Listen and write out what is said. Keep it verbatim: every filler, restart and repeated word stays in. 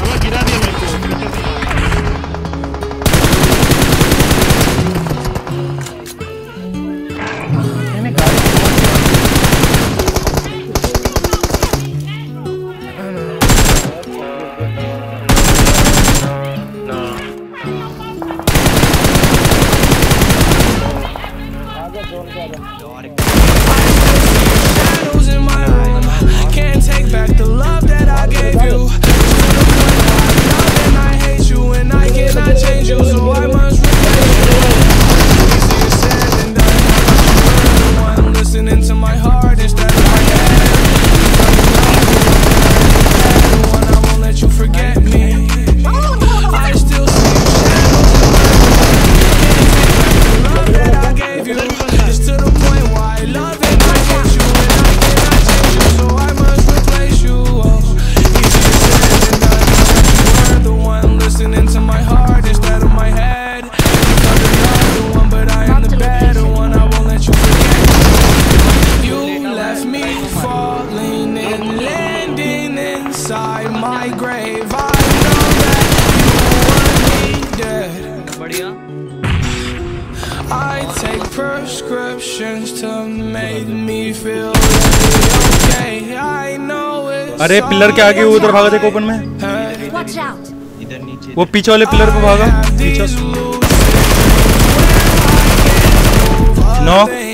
गिरा दिया मेरे को पीछे से। Can't take back the love that I gave you. And I hate you and I cannot change you, so I must replace you. Easier said than done. You're the one listening to my heart instead of my head. The one I won't let you forget me. I still see shadows. Can't take back the love that I gave you. It's to the point why I love it. I hate you and I cannot change you, so I must replace you. Oh, easier said than done. You're the one listening to my heart instead of my head. You're the other one, but I am the better one. I won't let you forget. You left me falling and landing inside my grave. I know that you want me dead. I take prescriptions to make me feel okay. I know it's अरे pillar के आगे उधर भागा थे open में। Watch out. इधर नीचे वो पीछे वाले पिलर पे भागा पीछे। नो